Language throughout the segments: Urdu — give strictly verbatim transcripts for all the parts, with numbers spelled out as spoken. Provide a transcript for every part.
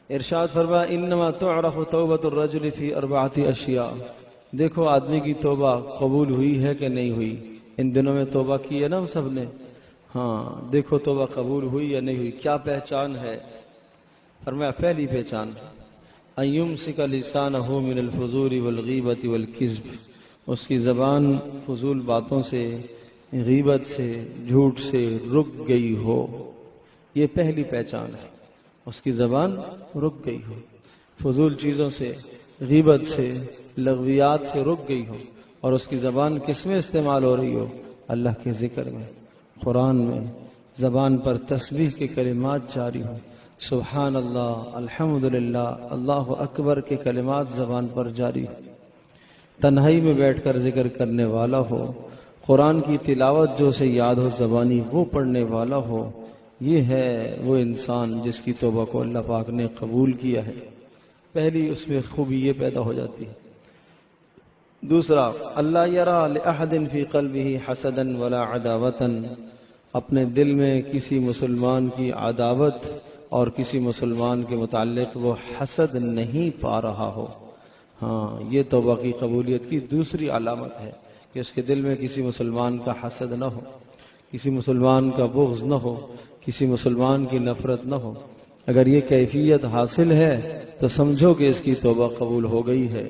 ارشاد فرما انما تعرف توبۃ الرجل فی اربعۃ اشیاء، دیکھو آدمی کی توبہ قبول ہوئی ہے کہ نہیں ہوئی۔ ان دنوں میں توبہ کی ہے نا ہم سب نے، ہاں دیکھو توبہ قبول ہوئی یا نہیں ہوئی۔ کیا پہچان ہے؟ فرمایا پہلی پہچان ان یمسک لسانہ من الفضول والغیبۃ والکذب، اس کی زبان فضول باتوں سے، غیبت سے، جھوٹ سے رک گئی ہو۔ یہ پہلی پہچان ہے، اس کی زبان رک گئی ہو، فضول چیزوں سے، غیبت سے، لغویات سے رک گئی ہو، اور اس کی زبان کس میں استعمال ہو رہی ہو؟ اللہ کے ذکر میں، قرآن میں، زبان پر تسبیح کے کلمات جاری ہوں، سبحان اللہ، الحمدللہ، اللہ اکبر کے کلمات زبان پر جاری ہوں، تنہائی میں بیٹھ کر ذکر کرنے والا ہو، قرآن کی تلاوت جو سے یاد ہو زبانی وہ پڑھنے والا ہو۔ یہ ہے وہ انسان جس کی توبہ کو اللہ پاک نے قبول کیا ہے۔ پہلی اس میں خوبی یہ پیدا ہو جاتی ہے۔ دوسرا اللہ یرا لأحد فی قلبہ حسدا ولا عداوتا، اپنے دل میں کسی مسلمان کی عداوت اور کسی مسلمان کے متعلق وہ حسد نہیں پا رہا ہو۔ ہاں یہ توبہ کی قبولیت کی دوسری علامت ہے کہ اس کے دل میں کسی مسلمان کا حسد نہ ہو، کسی مسلمان کا بغض نہ ہو، کسی مسلمان کی نفرت نہ ہو۔ اگر یہ کیفیت حاصل ہے تو سمجھو کہ اس کی توبہ قبول ہو گئی ہے۔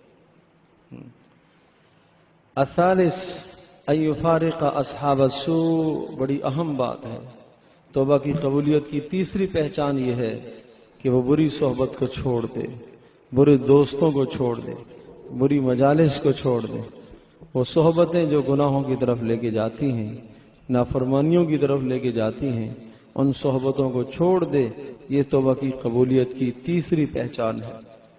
الثالث ان یفارق اصحاب السوء، بڑی اہم بات ہے۔ توبہ کی قبولیت کی تیسری پہچان یہ ہے کہ وہ بری صحبت کو چھوڑ دے، برے دوستوں کو چھوڑ دے، بری مجالس کو چھوڑ دے۔ وہ صحبتیں جو گناہوں کی طرف لے کے جاتی ہیں، نافرمانیوں کی طرف لے کے جاتی ہیں، ان صحبتوں کو چھوڑ دے۔ یہ توبہ کی قبولیت کی تیسری پہچان ہے۔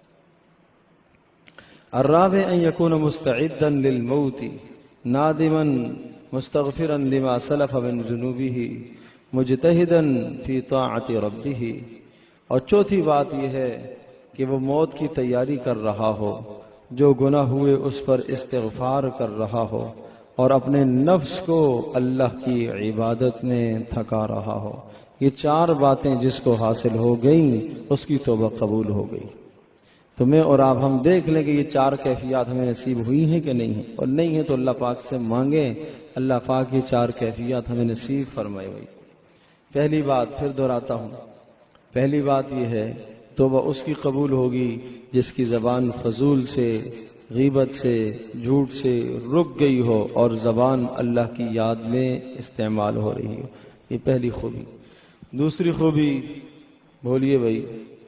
الرابع ان یکون مستعدا للموت نادما مستغفرا لما سلف من ذنوبه مجتہدا فی طاعت ربہ، اور چوتھی بات یہ ہے کہ وہ موت کی تیاری کر رہا ہو، جو گناہ ہوئے اس پر استغفار کر رہا ہو، اور اپنے نفس کو اللہ کی عبادت میں تھکا رہا ہو۔ یہ چار باتیں جس کو حاصل ہو گئیں اس کی توبہ قبول ہو گئی۔ تو میں اور آپ ہم دیکھ لیں کہ یہ چار کیفیات ہمیں نصیب ہوئی ہیں کہ نہیں ہیں، اور نہیں ہیں تو اللہ پاک سے مانگیں اللہ پاک یہ چار کیفیات ہمیں نصیب فرمائے ہوئی۔ پہلی بات پھر دہراتا ہوں، پہلی بات یہ ہے توبہ اس کی قبول ہوگی جس کی زبان فضول سے، غیبت سے، جھوٹ سے رک گئی ہو اور زبان اللہ کی یاد میں استعمال ہو رہی ہو۔ یہ پہلی خوبی۔ دوسری خوبی بولیے بھائی،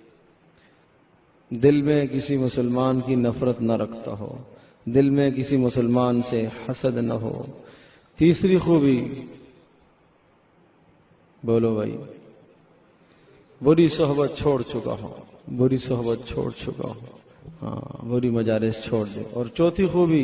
دل میں کسی مسلمان کی نفرت نہ رکھتا ہو، دل میں کسی مسلمان سے حسد نہ ہو۔ تیسری خوبی بولو بھائی، بری صحبت چھوڑ چکا ہو، بری صحبت چھوڑ چکا ہو، ہاں بری مجالس چھوڑ دے۔ اور چوتھی خوبی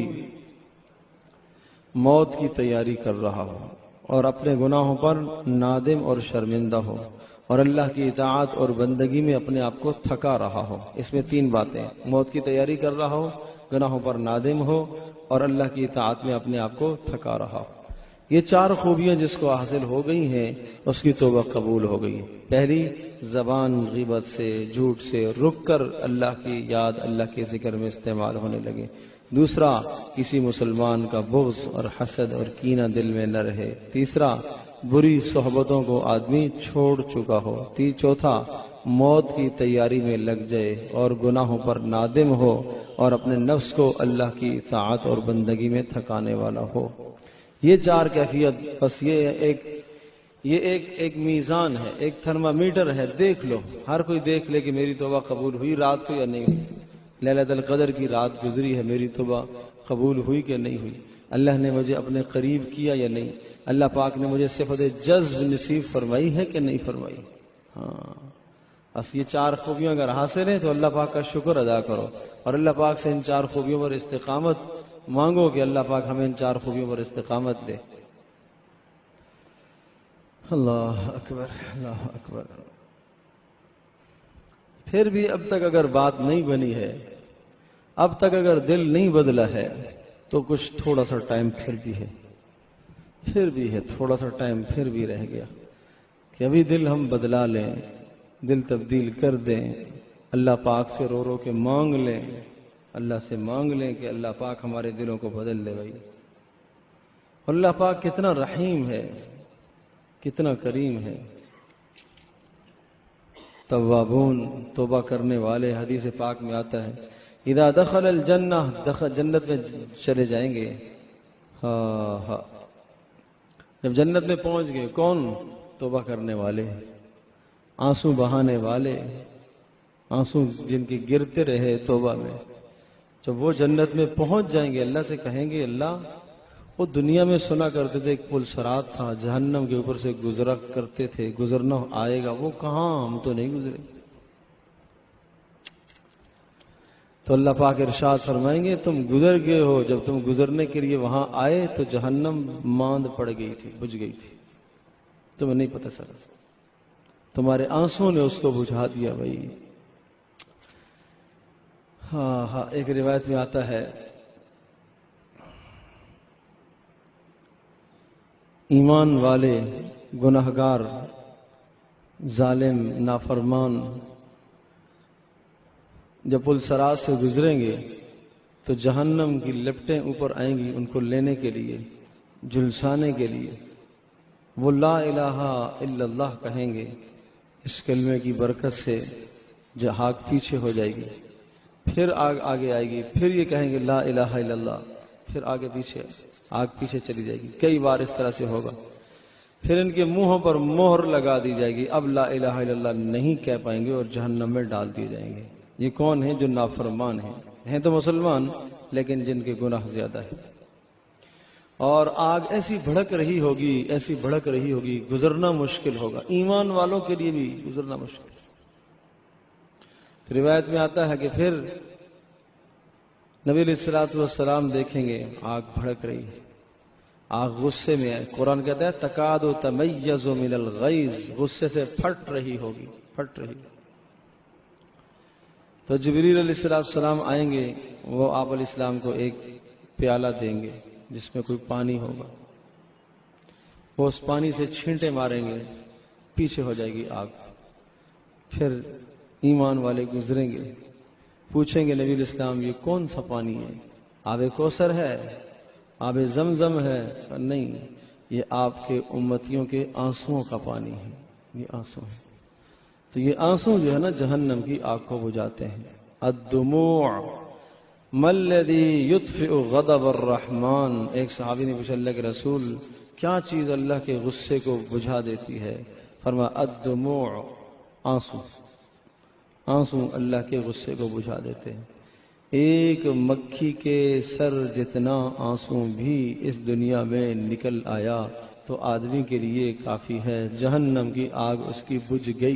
موت کی تیاری کر رہا ہو اور اپنے گناہوں پر نادم اور شرمندہ ہو، اور اللہ کی اطاعت اور بندگی میں اپنے آپ کو تھکا رہا ہو۔ اس میں تین باتیں، موت کی تیاری کر رہا ہو، گناہوں پر نادم ہو، اور اللہ کی اطاعت میں اپنے آپ کو تھکا رہا ہو۔ یہ چار خوبیاں جس کو حاصل ہو گئی ہیں اس کی توبہ قبول ہو گئی۔ پہلی، زبان غیبت سے، جھوٹ سے رک کر اللہ کی یاد، اللہ کے ذکر میں استعمال ہونے لگے۔ دوسرا، کسی مسلمان کا بغض اور حسد اور کینہ دل میں نہ رہے۔ تیسرا، بری صحبتوں کو آدمی چھوڑ چکا ہو۔ تی چوتھا، موت کی تیاری میں لگ جائے اور گناہوں پر نادم ہو اور اپنے نفس کو اللہ کی اطاعت اور بندگی میں تھکانے والا ہو۔ یہ چار کیفیت، بس یہ ایک یہ ایک ایک میزان ہے، ایک تھرمامیٹر ہے، دیکھ لو، ہر کوئی دیکھ لے کہ میری توبہ قبول ہوئی رات کو یا نہیں ہوئی۔ لیلۃ القدر کی رات گزری ہے، میری توبہ قبول ہوئی کہ نہیں ہوئی؟ اللہ نے مجھے اپنے قریب کیا یا نہیں؟ اللہ پاک نے مجھے صفت جذب نصیب فرمائی ہے کہ نہیں فرمائی؟ ہاں بس یہ چار خوبیاں اگر حاصل ہیں تو اللہ پاک کا شکر ادا کرو، اور اللہ پاک سے ان چار خوبیوں پر استقامت مانگو کہ اللہ پاک ہمیں ان چار خوبیوں پر استقامت دے۔ اللہ اکبر، اللہ اکبر۔ پھر بھی اب تک اگر بات نہیں بنی ہے، اب تک اگر دل نہیں بدلا ہے تو کچھ تھوڑا سا ٹائم پھر بھی ہے، پھر بھی ہے تھوڑا سا ٹائم پھر بھی رہ گیا کہ ابھی دل ہم بدلا لیں، دل تبدیل کر دیں، اللہ پاک سے رو رو کے مانگ لیں، اللہ سے مانگ لیں کہ اللہ پاک ہمارے دلوں کو بدل دے بھائی۔ اللہ پاک کتنا رحیم ہے، کتنا کریم ہے۔ توابون، توبہ کرنے والے، حدیث پاک میں آتا ہے اذا دخل الجنہ، دخل جنت میں چلے جائیں گے، ہاں ہاں جب جنت میں پہنچ گئے، کون؟ توبہ کرنے والے، آنسو بہانے والے، آنسو جن کے گرتے رہے توبہ میں، جب وہ جنت میں پہنچ جائیں گے اللہ سے کہیں گے اللہ وہ دنیا میں سنا کرتے تھے ایک پل صراط تھا، جہنم کے اوپر سے گزرا کرتے تھے، گزرنا آئے گا، وہ کہاں؟ ہم تو نہیں گزرے۔ تو اللہ پاک ارشاد فرمائیں گے تم گزر گئے ہو، جب تم گزرنے کے لیے وہاں آئے تو جہنم ماند پڑ گئی تھی، بجھ گئی تھی، تمہیں نہیں پتہ چلا، تمہارے آنسوں نے اس کو بجھا دیا بھائی۔ ہاں ہاں ایک روایت میں آتا ہے ایمان والے گناہگار ظالم نافرمان جب پل صراط سے گزریں گے تو جہنم کی لپٹیں اوپر آئیں گی ان کو لینے کے لیے، جھلسانے کے لیے۔ وہ لا الہ الا اللہ کہیں گے، اس کلمے کی برکت سے جہاگ پیچھے ہو جائے گی، پھر آگ آگے آئے گی، پھر یہ کہیں گے لا الہ الا اللہ، پھر آگے پیچھے آگ پیچھے چلی جائے گی، کئی بار اس طرح سے ہوگا۔ پھر ان کے منہوں پر مہر لگا دی جائے گی، اب لا الہ الا اللہ نہیں کہہ پائیں گے اور جہنم میں ڈال دیے جائیں گے۔ یہ کون ہیں؟ جو نافرمان ہیں، ہیں تو مسلمان لیکن جن کے گناہ زیادہ ہیں۔ اور آگ ایسی بھڑک رہی ہوگی، ایسی بھڑک رہی ہوگی، گزرنا مشکل ہوگا، ایمان والوں کے لیے بھی گزرنا مشکل۔ روایت میں آتا ہے کہ پھر نبی علیہ الصلوۃ والسلام دیکھیں گے آگ بھڑک رہی ہے، آگ غصے میں ہے، قرآن کہتا ہے تکاد تمیز من الغیظ، غصے سے پھٹ رہی ہوگی، پھٹ رہی۔ تو جبریل علیہ السلام آئیں گے، وہ آپ علیہ السلام کو ایک پیالہ دیں گے جس میں کوئی پانی ہوگا، وہ اس پانی سے چھینٹے ماریں گے، پیچھے ہو جائے گی آگ۔ پھر ایمان والے گزریں گے، پوچھیں گے نبی علیہ السلام یہ کون سا پانی ہے؟ آب کوثر ہے، آب زمزم ہے؟ نہیں، یہ آپ کے امتیوں کے آنسوؤں کا پانی ہے، یہ آنسو ہے۔ تو یہ آنسو جو ہے نا جہنم کی آگ کو بجھاتے ہیں۔ الدموع ما الذی یطفئ غضب الرحمن، ایک صحابی نے پوچھا اللہ کے رسول کیا چیز اللہ کے غصے کو بجھا دیتی ہے؟ فرمایا الدموع، آنسو، آنسو اللہ کے غصے کو بجھا دیتے ہیں۔ ایک مکھی کے سر جتنا آنسو بھی اس دنیا میں نکل آیا تو آدمی کے لیے کافی ہے، جہنم کی آگ اس کی بجھ گئی۔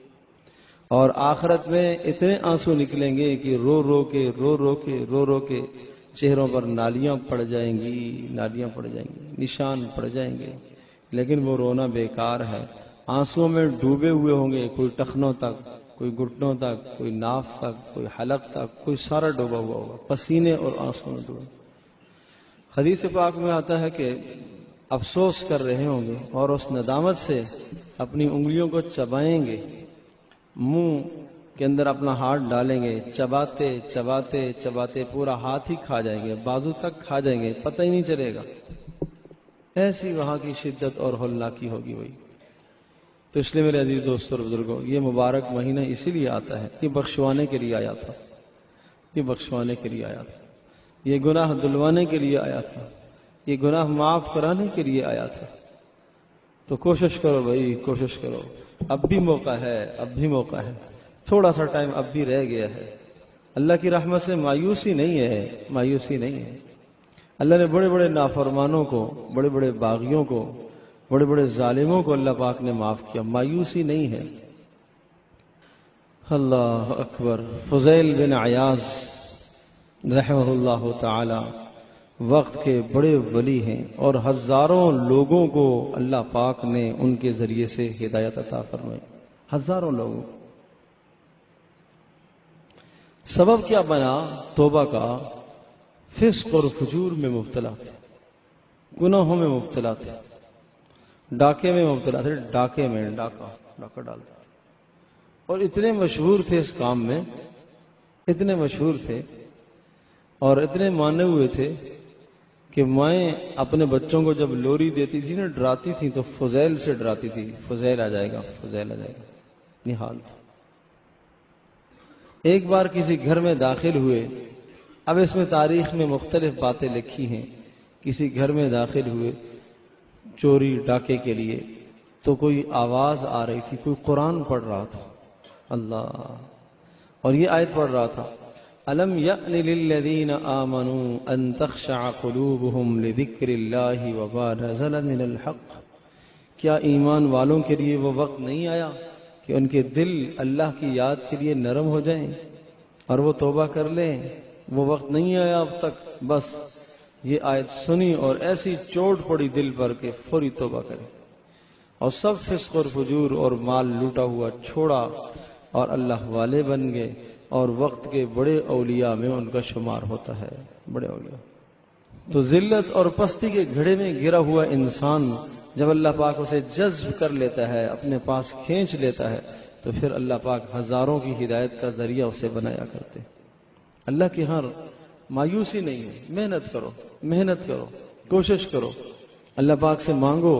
اور آخرت میں اتنے آنسو نکلیں گے کہ رو رو کے رو رو کے رو رو کے چہروں پر نالیاں پڑ جائیں گی، نالیاں پڑ جائیں گی، نشان پڑ جائیں گے، لیکن وہ رونا بیکار ہے۔ آنسو میں ڈوبے ہوئے ہوں گے، کوئی ٹخنوں تک، کوئی گھٹنوں تک، کوئی ناف تک، کوئی حلق تک، کوئی سارا ڈوبا ہوا ہوگا، پسینے اور آنسو میں ڈوبے۔ حدیث پاک میں آتا ہے کہ افسوس کر رہے ہوں گے اور اس ندامت سے اپنی انگلیوں کو چبائیں گے، منہ کے اندر اپنا ہاتھ ڈالیں گے، چباتے چباتے چباتے پورا ہاتھ ہی کھا جائیں گے، بازو تک کھا جائیں گے، پتہ ہی نہیں چلے گا، ایسی وہاں کی شدت اور ہولناکی ہوگی وہی۔ تو اس لیے میرے عزیز دوستوں اور بزرگوں، یہ مبارک مہینہ اسی لیے آتا ہے، یہ بخشوانے کے لیے آیا تھا، یہ بخشوانے کے لیے آیا تھا، یہ گناہ دلوانے کے لیے آیا تھا، یہ گناہ معاف کرانے کے لیے آیا تھا۔ تو کوشش کرو بھائی، کوشش کرو، اب بھی موقع ہے، اب بھی موقع ہے، تھوڑا سا ٹائم اب بھی رہ گیا ہے۔ اللہ کی رحمت سے مایوسی نہیں ہے، مایوسی نہیں ہے۔ اللہ نے بڑے بڑے نافرمانوں کو، بڑے بڑے باغیوں کو، بڑے بڑے ظالموں کو اللہ پاک نے معاف کیا، مایوسی نہیں ہے۔ اللہ اکبر۔ فضیل بن عیاض رحمہ اللہ تعالی وقت کے بڑے ولی ہیں اور ہزاروں لوگوں کو اللہ پاک نے ان کے ذریعے سے ہدایت عطا فرمائی، ہزاروں لوگوں۔ سبب کیا بنا توبہ کا؟ فسق اور فجور میں مبتلا تھے، گناہوں میں مبتلا تھے، ڈاکے میں مبتلا تھے، ڈاکے میں ڈاکہ ڈاکہ ڈالتے، اور اتنے مشہور تھے اس کام میں، اتنے مشہور تھے اور اتنے مانے ہوئے تھے کہ مائیں اپنے بچوں کو جب لوری دیتی تھی نا، ڈراتی تھی تو فضیل سے ڈراتی تھی، فضیل آ جائے گا، فضیل آ جائے گا. یہ حال تھا. ایک بار کسی گھر میں داخل ہوئے، اب اس میں تاریخ میں مختلف باتیں لکھی ہیں. کسی گھر میں داخل ہوئے چوری ڈاکے کے لیے، تو کوئی آواز آ رہی تھی، کوئی قرآن پڑھ رہا تھا. اللہ، اور یہ آیت پڑھ رہا تھا، أَلَمْ يَأْنِ لِلَّذِينَ آمَنُوا أَن تَخْشَعَ قُلُوبُهُمْ لِذِكْرِ اللَّهِ وَمَا نَزَلَ مِنَ الْحَقِّ. کیا ایمان والوں کے لیے وہ وقت نہیں آیا کہ ان کے دل اللہ کی یاد کے لیے نرم ہو جائیں اور وہ توبہ کر لیں؟ وہ وقت نہیں آیا اب تک. بس یہ آیت سنی اور ایسی چوٹ پڑی دل پر کہ فوری توبہ کرے، اور سب فسق اور فجور اور مال لوٹا ہوا چھوڑا اور اللہ والے بن گئے، اور وقت کے بڑے اولیاء میں ان کا شمار ہوتا ہے، بڑے اولیاء. تو ذلت اور پستی کے گھڑے میں گرا ہوا انسان جب اللہ پاک اسے جذب کر لیتا ہے، اپنے پاس کھینچ لیتا ہے، تو پھر اللہ پاک ہزاروں کی ہدایت کا ذریعہ اسے بنایا کرتے. اللہ کی ہر مایوسی نہیں ہے. محنت کرو، محنت کرو، کوشش کرو، اللہ پاک سے مانگو.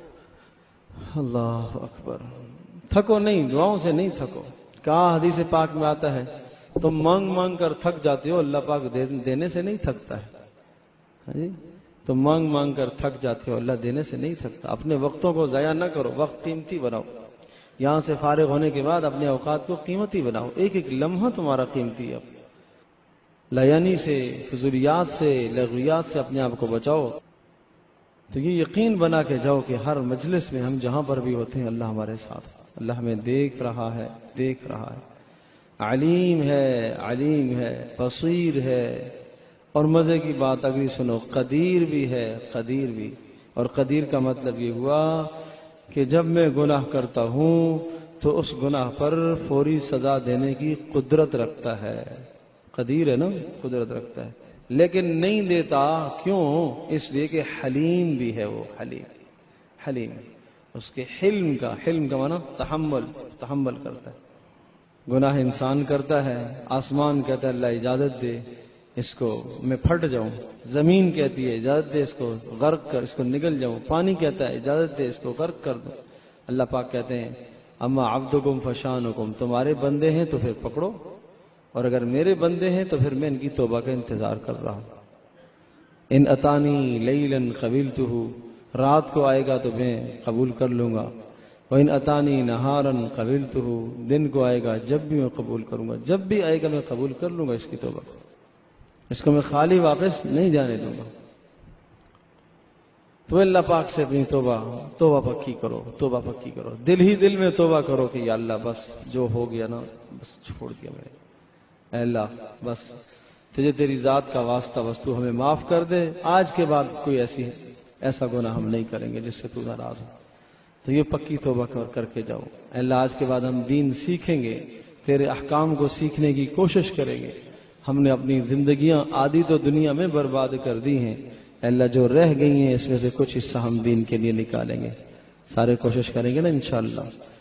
اللہ اکبر. تھکو نہیں، دعاؤں سے نہیں تھکو. کہا حدیث پاک میں آتا ہے، تم مانگ مانگ کر تھک جاتے ہو، اللہ پاک دینے سے نہیں تھکتا ہے. ہاں جی، تم مانگ مانگ کر تھک جاتے ہو، اللہ دینے سے نہیں تھکتا. اپنے وقتوں کو ضائع نہ کرو، وقت قیمتی بناؤ. یہاں سے فارغ ہونے کے بعد اپنے اوقات کو قیمتی بناؤ. ایک ایک لمحہ تمہارا قیمتی ہے. لیانی سے، فضولیات سے، لغویات سے اپنے آپ کو بچاؤ. تو یہ یقین بنا کے جاؤ کہ ہر مجلس میں ہم جہاں پر بھی ہوتے ہیں اللہ ہمارے ساتھ، اللہ ہمیں دیکھ رہا ہے، دیکھ رہا ہے، علیم ہے، علیم ہے، بصیر ہے. اور مزے کی بات اگلی سنو، قدیر بھی ہے، قدیر بھی. اور قدیر کا مطلب یہ ہوا کہ جب میں گناہ کرتا ہوں تو اس گناہ پر فوری سزا دینے کی قدرت رکھتا ہے. قدیر ہے نا، قدرت رکھتا ہے، لیکن نہیں دیتا. کیوں؟ اس لیے کہ حلیم بھی ہے. وہ حلیم، حلیم اس کے حلم کا، حلم کا معنی تحمل، تحمل کرتا ہے. گناہ انسان کرتا ہے، آسمان کہتا ہے اللہ اجازت دے اس کو میں پھٹ جاؤں، زمین کہتی ہے اجازت دے اس کو غرق کر، اس کو نگل جاؤں، پانی کہتا ہے اجازت دے اس کو غرق کر دو. اللہ پاک کہتے ہیں اما عبدکم فشانکم، تمہارے بندے ہیں تو پھر پکڑو، اور اگر میرے بندے ہیں تو پھر میں ان کی توبہ کا انتظار کر رہا ہوں. ان اتانی لیلا قبلتہ، رات کو آئے گا تو میں قبول کر لوں گا. وَإِنْ أَتَانِي نَهَارًا قَبِلْتُهُ، دن کو آئے گا جب بھی میں قبول کروں گا، جب بھی آئے گا میں قبول کر لوں گا اس کی توبہ، اس کو میں خالی واپس نہیں جانے دوں گا. تو اللہ پاک سے اپنی توبہ توبہ پکی کرو، توبہ پکی کرو. دل ہی دل میں توبہ کرو کہ یا اللہ بس جو ہو گیا نا بس چھوڑ دیا میں نے، اے اللہ بس تجھے تیری ذات کا واسطہ، بس تو ہمیں معاف کر دے. آج کے بعد کوئی ایسی ایسا گناہ ہم نہیں کریں گے جس سے تو ناراض ہو. تو یہ پکی توبہ کر کر کے جاؤ. اللہ آج کے بعد ہم دین سیکھیں گے، تیرے احکام کو سیکھنے کی کوشش کریں گے. ہم نے اپنی زندگیاں آدھی تو دنیا میں برباد کر دی ہیں، اللہ جو رہ گئی ہیں اس میں سے کچھ حصہ ہم دین کے لیے نکالیں گے. سارے کوشش کریں گے نا انشاءاللہ.